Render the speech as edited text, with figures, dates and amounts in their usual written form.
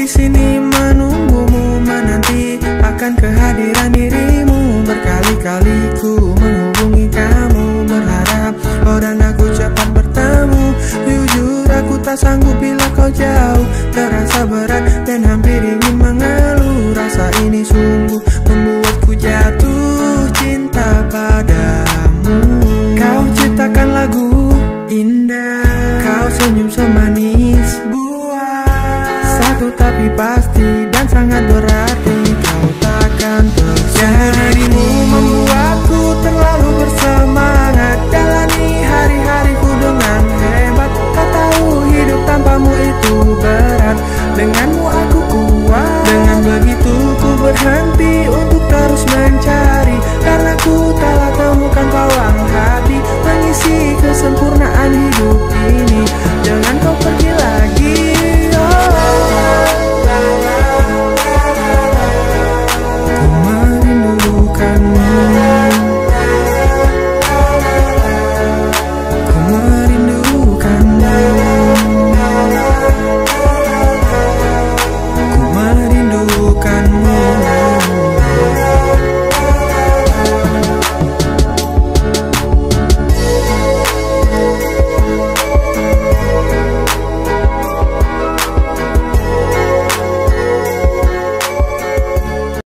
di sini menunggumu, menanti akan kehadiran dirimu. Berkali-kali ku menghubungi kamu, berharap kau dan aku cepat bertemu. Jujur aku tak sanggup bila kau jauh, terasa berat dan hampir ingin mengeluh. Rasa ini sungguh membuatku jatuh cinta padamu. Kau ciptakan lagu indah, kau senyum semanis buah, satu tapi pasti dan sangat berat.